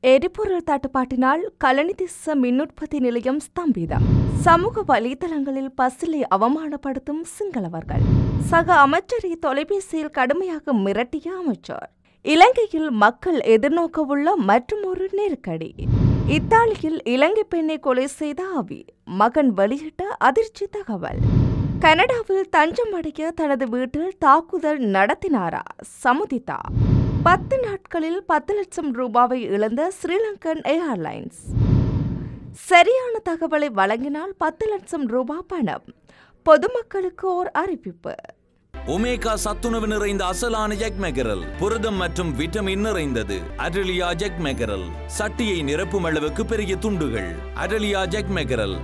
எரிபொருள் தட்டுப்பாட்டினால் கலனிதிச மின்னுற்பத்தி நிலையம் ஸ்தம்பிதம். சமூக வலைதளங்களில் பசிலை அவமானப்படுத்தும் சிங்களவர்கள். சக அமைச்சரை தொலைபேசியில் கடுமையாக மிரட்டிய அமைச்சர். இலங்கையில் மக்கள் எதிர்நோக்கவுள்ள மற்றுமொரு நெருக்கடி. இத்தாலியில் இலங்கை பெண்ணை கொலை செய்த ஆவி. மகன் வெளியிட்ட அதிர்ச்சி தகவல். கனடாவில் தஞ்சம் அடைய தனது வீட்டில் தாக்குதல் நடத்தினாரா சமுதிதா. 10 நாட்களில் 10 லட்சம் ரூபாவை இழந்த ஸ்ரீலங்கன் ஏர்லைன்ஸ். சரியான தகவலை வழங்கினால் 10 லட்சம் ரூபாய் பணம். பொதுமக்களுக்கு ஓர் அறிவிப்பு. ஒமேகா சத்துணவு நிறைந்த அசலான ஜெக் மெகரல் புரதம் மற்றும் விட்டமின் நிறைந்தது. அடலியா ஜெக் மெகரல் சட்டியை நிரப்பும் அளவுக்கு பெரிய துண்டுகள். அடலியா ஜெக் மெகரல்.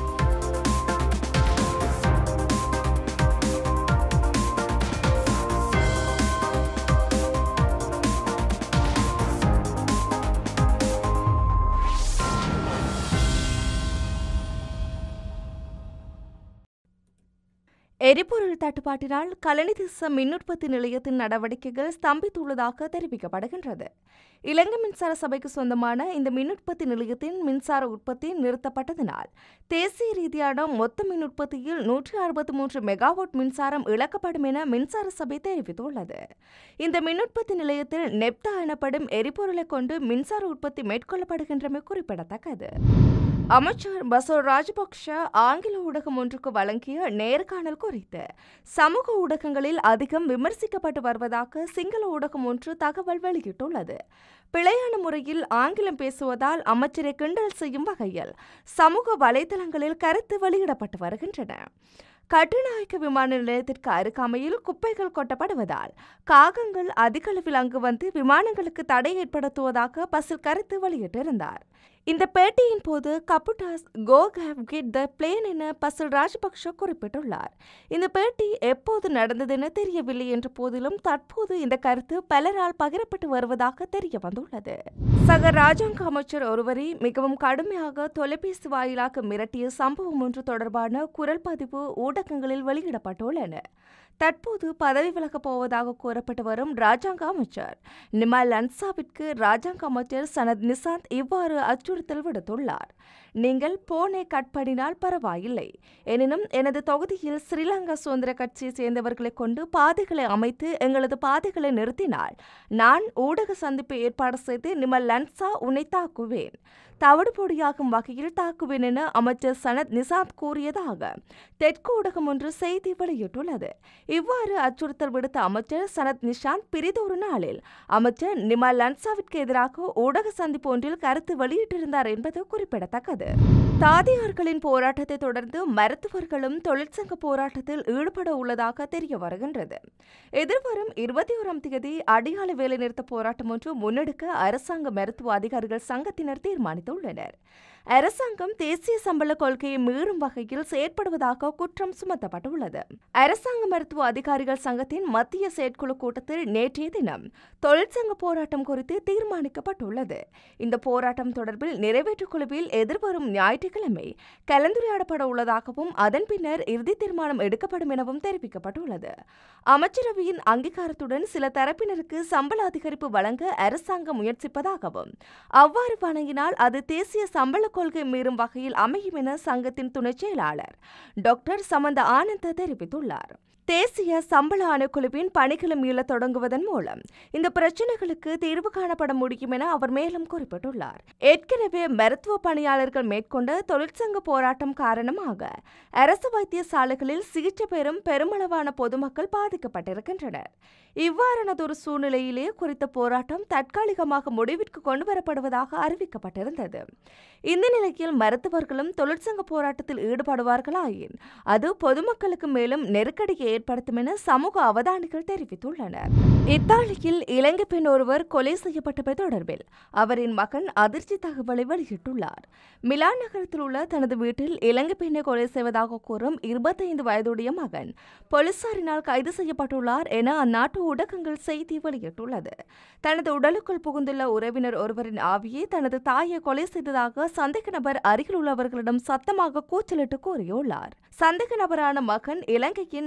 எரிபொருள் தட்டுப்பாட்டினால் கலனிதிச மின்னுற்பத்தி நிலையத்தின் நடவடிக்கைகள் ஸ்தம்பித்துள்ளதாக தெரிவிக்கப்படுகின்றது. இலங்கை மின்சார சபைக்கு சொந்தமான இந்த மின்னுற்பத்தி நிலையத்தின் மின்சார உற்பத்தி நிறுத்தப்பட்டதனால் தேசிய ரீதியான மொத்த மின் உற்பத்தியில் 163 மெகாவாட் மின்சாரம் இழக்கப்படும் என மின்சார சபை தெரிவித்துள்ளது. இந்த மின்னுற்பத்தி நிலையத்தில் நெப்தா எனப்படும் எரிபொருளை கொண்டு மின்சார உற்பத்தி மேற்கொள்ளப்படுகின்றமை குறிப்பிடத்தக்கது. அமைச்சர் பசோல் ராஜபக்ஷ ஆங்கில ஊடகம் ஒன்றுக்கு வழங்கிய நேர்காணல் குறித்து சமூக ஊடகங்களில் அதிகம் விமர்சிக்கப்பட்டு வருவதாக சிங்கள ஊடகம் ஒன்று தகவல் வெளியிட்டுள்ளது. பிழையான முறையில் ஆங்கிலம் பேசுவதால் அமைச்சரை கிண்டல் செய்யும் வகையில் சமூக வலைதளங்களில் கருத்து வெளியிடப்பட்டு வருகின்றன. கட்டுநாயக்க விமான நிலையத்திற்கு அருகாமையில் குப்பைகள் கொட்டப்படுவதால் காகங்கள் அதிக அளவில் அங்கு வந்து விமானங்களுக்கு தடை ஏற்படுத்துவதாக பசில் கருத்து வெளியிட்டிருந்தார். இந்த பேட்டியின் போது கப்புடாஸ் கோ ஹேவ் கெட் த பிளேன் என பசில் ராஜபக்ஷ குறிப்பிட்டுள்ளார். இந்த பேட்டி எப்போது நடந்ததென தெரியவில்லை என்ற போதிலும் தற்போது இந்த கருத்து பலரால் பகிரப்பட்டு வருவதாக தெரிய வந்துள்ளது. சக ராஜாங்க அமைச்சர் ஒருவரை மிகவும் கடுமையாக தொலைபேசி வாயிலாக மிரட்டிய சம்பவம் ஒன்று தொடர்பான குரல் பதிவு ஊடகங்களில் வெளியிடப்பட்டுள்ளன. தற்போது பதவி விலகப் போவதாக கூறப்பட்டு வரும் ராஜாங்க அமைச்சர் நிமல் லன்சாவிற்கு ராஜாங்க அமைச்சர் சனத் நிசாந்த் இவ்வாறு அச்சுறுத்தல் விடுத்துள்ளார். நீங்கள் போனை கட் பண்ணினால் பரவாயில்லை, எனினும் எனது தொகுதியில் ஸ்ரீலங்கா சுதந்திர கட்சியை சேர்ந்தவர்களை கொண்டு பாதைகளை அமைத்து எங்களது பாதைகளை நிறுத்தினால் நான் ஊடக சந்திப்பை ஏற்பாடு செய்து நிமல் லன்சா உன்னை தாக்குவேன், தவிடுபொடியாகும் வகையில் தாக்குவேன் என அமைச்சர் சனத் நிசாந்த் கூறியதாக தெற்கு ஊடகம் ஒன்று செய்தி வெளியிட்டுள்ளது. இவ்வாறு அச்சுறுத்தல் விடுத்த அமைச்சர் சனத் நிஷாந்த் பிரிதொரு நாளில் அமைச்சர் நிமல் லன்சாவிற்கு எதிராக ஊடக சந்திப்பு ஒன்றில் கருத்து வெளியிட்டிருந்தார் என்பது குறிப்பிடத்தக்கது. தாதியார்களின் போராட்டத்தை தொடர்ந்து மருத்துவர்களும் தொழிற்சங்க போராட்டத்தில் ஈடுபட உள்ளதாக தெரிய வருகின்றது. எதிர்வரும் 21ஆம் தேதி அடையாள வேலைநிறுத்த போராட்டம் ஒன்று முன்னெடுக்க அரசாங்க மருத்துவ அதிகாரிகள் சங்கத்தினர் தீர்மானித்துள்ளனர். அரசாங்கம் தேசிய சம்பள கொள்கையை மீறும் வகையில் செயற்படுவதாக குற்றம் சுமத்தப்பட்டுள்ளது. அரசாங்க மருத்துவ அதிகாரிகள் சங்கத்தின் மத்திய செயற்குழு கூட்டத்தில் நேற்றைய தினம் தொழிற்சங்க போராட்டம் குறித்து தீர்மானிக்கப்பட்டுள்ளது. இந்த போராட்டம் தொடர்பில் நிறைவேற்றுக் குழுவில் எதிர்வரும் ஞாயிற்றுக்கிழமை கலந்துரையாடப்பட உள்ளதாகவும் அதன் பின்னர் இறுதி தீர்மானம் எடுக்கப்படும் எனவும் தெரிவிக்கப்பட்டுள்ளது. அமைச்சரவையின் அங்கீகாரத்துடன் சில தரப்பினருக்கு சம்பள அதிகரிப்பு வழங்க அரசாங்கம் முயற்சிப்பதாகவும் அவ்வாறு வழங்கினால் அது தேசிய சம்பள கொள்கை மீறும் வகையில் அமையும் என சங்கத்தின் துணை செயலாளர் டாக்டர் சமந்த ஆனந்த தெரிவித்துள்ளார். தேசிய சம்பள ஆணைக்குழுவின் பணிகளை மீள தொடங்குவதன் மூலம் இந்த பிரச்சினைகளுக்கு தீர்வு காணப்பட முடியும் என அவர் மேலும் குறிப்பிட்டுள்ளார். ஏற்கனவே மருத்துவ பணியாளர்கள் மேற்கொண்ட தொழிற்சங்க போராட்டம் காரணமாக அரசு வைத்தியசாலைகளில் சிகிச்சை பெறும் பெருமளவான பொதுமக்கள் பாதிக்கப்பட்டிருக்கின்றனர். இவ்வாறானதொரு சூழ்நிலையிலே குறித்த போராட்டம் தற்காலிகமாக முடிவிற்கு கொண்டுவரப்படுவதாக அறிவிக்கப்பட்டிருந்தது. இந்த நிலையில் மருத்துவர்களும் தொழிற்சங்க போராட்டத்தில் ஈடுபடுவார்களாயின் அது பொதுமக்களுக்கு மேலும் நெருக்கடியை ஏற்படுத்தும் என சமூக அவதானிகள் தெரிவித்துள்ளனர். இத்தாலியில் இலங்கை பெண் ஒருவர் கொலை செய்யப்பட்டமை தொடர்பில் அவரின் மகன் அதிர்ச்சி தகவலை வெளியிட்டுள்ளார். மிலான் நகரத்தில் உள்ள தனது வீட்டில் இலங்கை பெண்ணை கொலை செய்வதாக கூறும் 25 வயதுடைய மகன் போலீசாரினால் கைது செய்யப்பட்டுள்ளார் என அந்நாட்டு ஊடகங்கள் செய்தி வெளியிட்டுள்ளது. தனது உடலுக்குள் புகுந்துள்ள உறவினர் ஒருவரின் ஆவியை தனது தாயை கொலை செய்ததாக சந்தேக நபர் அருகில் உள்ளவர்களிடம் சத்தமாக கூச்சலிட்டு கூறியுள்ளார். சந்தேக நபரான மகன் இலங்கையின் நாத்தா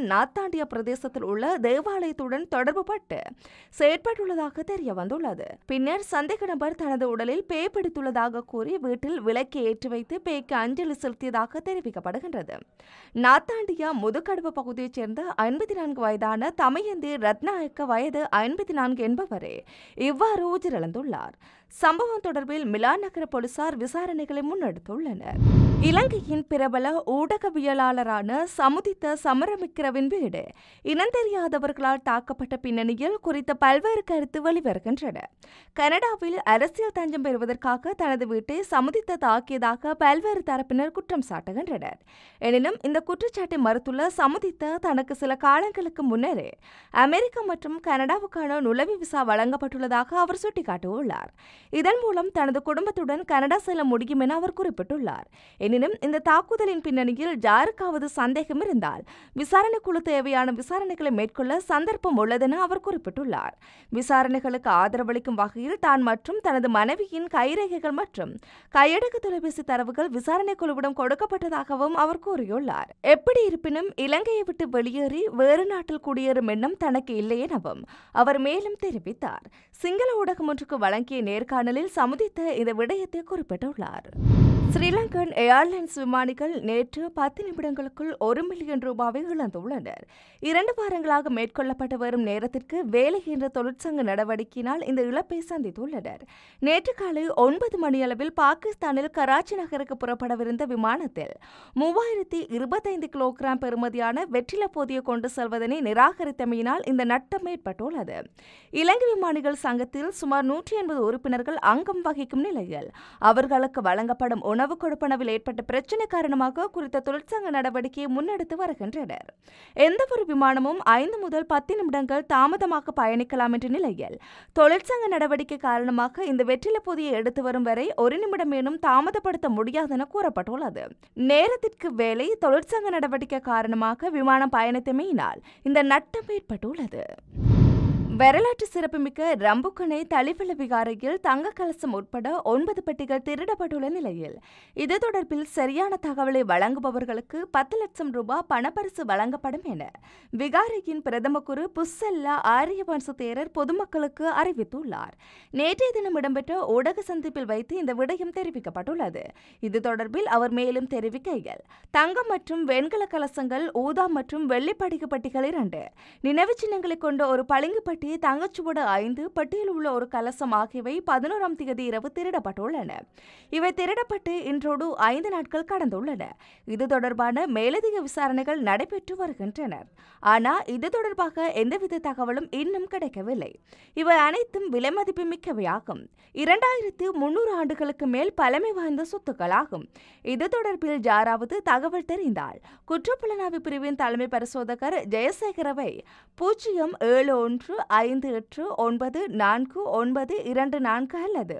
நாத்தாண்டியா பிரதேசத்தில் உள்ள தேவாலயத்துடன் தொடர்புபட்டு செயற்பட்டுள்ளதாக தெரிய வந்துள்ளது. பின்னர் சந்தேக நபர் தனது உடலில் பேய் பிடித்துள்ளதாக கூறி வீட்டில் விளக்கை ஏற்றி வைத்து பேய்க்கு அஞ்சலி செலுத்தியதாக தெரிவிக்கப்படுகின்றது. நாத்தாண்டியா முதுகடுப்பு பகுதியைச் சேர்ந்த 54 வயதான தமயந்தி ரத்நாயக்க வயது 54 என்பவரே இவ்வாறு உயிரிழந்துள்ளார். சம்பவம் தொடர்பில் மிலான் நகர போலீசார் விசாரணைகளை முன்னெடுத்துள்ளனர். இலங்கையின் பிரபல ஊடகவியலாளரான சமுதித்த சமரமிக்கிறவின் வீடு இனந்தெரியாதவர்களால் தாக்கப்பட்ட பின்னணியில் குறித்த பல்வேறு கருத்து வெளிவருகின்றன. கனடாவில் அரசியல் தஞ்சம் பெறுவதற்காக தனது வீட்டை சமுதித்த தாக்கியதாக பல்வேறு தரப்பினர் குற்றம் சாட்டுகின்றனர். எனினும் இந்த குற்றச்சாட்டை மறுத்துள்ள சமுதித்த தனக்கு சில காலங்களுக்கு முன்னரே அமெரிக்கா மற்றும் கனடாவுக்கான நுழைவு விசா வழங்கப்பட்டுள்ளதாக அவர் சுட்டிக்காட்டியுள்ளார். இதன் மூலம் தனது குடும்பத்துடன் கனடா செல்ல முடியும் என அவர் குறிப்பிட்டுள்ளார். எனினும் இந்த தாக்குதலின் பின்னணியில் யாருக்காவது சந்தேகம் இருந்தால் விசாரணை குழு தேவையான விசாரணைகளை மேற்கொள்ள சந்தர்ப்பம் உள்ளதென அவர் குறிப்பிட்டுள்ளார். விசாரணைகளுக்கு ஆதரவளிக்கும் வகையில் தான் மற்றும் தனது மனைவியின் கைரேகைகள் மற்றும் கையடக்க தொலைபேசி தரவுகள் விசாரணை குழுவிடம் கொடுக்கப்பட்டதாகவும் அவர் கூறியுள்ளார். எப்படி இருப்பினும் இலங்கையை விட்டு வெளியேறி வேறு நாட்டில் குடியேறும் எண்ணம் தனக்கு இல்லை எனவும் அவர் மேலும் தெரிவித்தார். சிங்கள ஊடகம் ஒன்றுக்கு வழங்கிய நேர்காணலில் சமுதித்த இந்த விடயத்தை குறிப்பிட்டுள்ளார். ஸ்ரீலங்கன் ஏர்லைன்ஸ் விமானிகள் நேற்று 10 நிமிடங்களுக்குள் 1 மில்லியன் ரூபாவை இழந்துள்ளனர். 2 வாரங்களாக மேற்கொள்ளப்பட்டு வரும் நேரத்திற்கு வேலை என்ற தொழிற்சங்க நடவடிக்கையினால் இந்த இழப்பை சந்தித்துள்ளனர். நேற்று காலை 9 மணியளவில் பாகிஸ்தானில் கராச்சி நகருக்கு புறப்படவிருந்த விமானத்தில் 3025 கிலோகிராம் பெறுமதியான வெற்றில போதிய கொண்டு செல்வதனை நிராகரித்தமையினால் இந்த நட்டம் ஏற்பட்டுள்ளது. இலங்கை விமானிகள் சங்கத்தில் சுமார் 180 உறுப்பினர்கள் அங்கம் வகிக்கும் நிலையில் அவர்களுக்கு வழங்கப்படும் உணவு கொடுப்பனவில் ஏற்பட்ட பிரச்சினை காரணமாக குறித்த தொழிற்சங்க நடவடிக்கையை முன்னெடுத்து வருகின்றனர். எந்தவொரு விமானமும் 5 முதல் 10 நிமிடங்கள் தாமதமாக பயணிக்கலாம் என்ற நிலையில் தொழிற்சங்க நடவடிக்கை காரணமாக இந்த வெற்றில பொதியை எடுத்து வரும் வரை 1 நிமிடம் மேலும் தாமதப்படுத்த முடியாது என கூறப்பட்டுள்ளது. நேரத்திற்கு வேலை தொழிற்சங்க நடவடிக்கை காரணமாக விமானம் பயணித்தமையினால் இந்த நட்டம் ஏற்பட்டுள்ளது. வரலாற்று சிறப்புமிக்க ரம்புக்கனை தளிவள விகாரையில் தங்க கலசம் உட்பட 9 பெட்டிகள் திருடப்பட்டுள்ள நிலையில் இது தொடர்பில் சரியான தகவலை வழங்குபவர்களுக்கு 10 லட்சம் ரூபாய் பணப்பரிசு வழங்கப்படும் என விகாரையின் பிரதம குரு புஸ்ஸெல்லா ஆரியவன்ச தேரர் பொதுமக்களுக்கு அறிவித்துள்ளார். நேற்றைய தினம் இடம்பெற்ற ஊடக சந்திப்பில் வைத்து இந்த விடயம் தெரிவிக்கப்பட்டுள்ளது. இது தொடர்பில் அவர் மேலும் தெரிவிக்கையில், தங்கம் மற்றும் வெண்கல கலசங்கள், ஊதா மற்றும் வெள்ளி படிக பட்டிகள் 2, நினைவு சின்னங்களை கொண்ட ஒரு பளிங்கு பட்டி, தங்கச்சுவடு 5, பட்டியில் உள்ள ஒரு கலசம் ஆகியவை 11ஆம் தேதி இரவு திருடப்பட்டுள்ளன. இவை திருடப்பட்டு இன்றோடு 5 நாட்கள் கடந்துள்ளன. இது தொடர்பான மேலதிக விசாரணைகள் நடைபெற்று வருகின்றன. ஆனால் இது தொடர்பாக எந்தவித தகவலும் இன்னும் கிடைக்கவில்லை. இவை அனைத்தும் விலைமதிப்பு மிக்கவையாகும். 2300 ஆண்டுகளுக்கு மேல் பழமை வாய்ந்த சொத்துக்களாகும். இது தொடர்பில் யாராவது தகவல் தெரிந்தால் குற்றப்புலனாய்வு பிரிவின் தலைமை பரிசோதகர் ஜெயசேகரவை 07089949424 அல்லது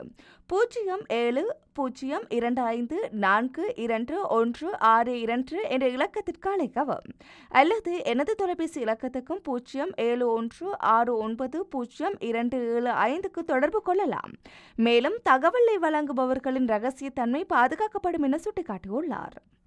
07025422162 என்ற இலக்கத்திற்கு அழைக்கவும். அல்லது எனது தொலைபேசி இலக்கத்துக்கும் 071690275 தொடர்பு கொள்ளலாம். மேலும் தகவலை வழங்குபவர்களின் இரகசியத்தன்மை பாதுகாக்கப்படும் என சுட்டிக்காட்டியுள்ளார்.